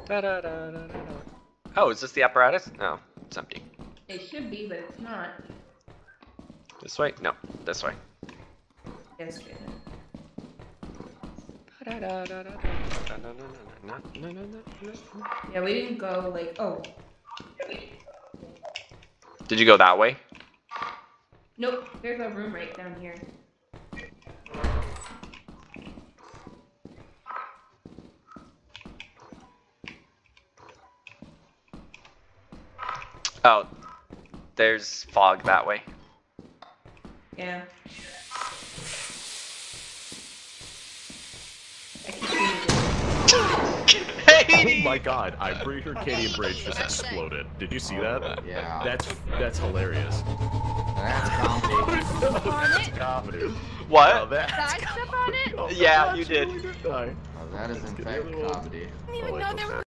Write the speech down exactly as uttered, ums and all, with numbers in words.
Da, da, da, da, da. Oh, is this the apparatus? No, it's empty. It should be, but it's not. This way? No, this way. Yes, it Yeah, we didn't go like. Oh. Did you go that way? Nope. There's a room right down here. Oh, there's fog that way. Yeah. I can see it. Oh my god, I'm pretty sure Canyon Bridge just exploded. Did you see that? Yeah. That's that's hilarious. That's comedy. That's comedy. What? Oh, that's Did I step on it? oh, Yeah, that's you did. really good. Die. Oh, that is in fact comedy. I didn't even know there was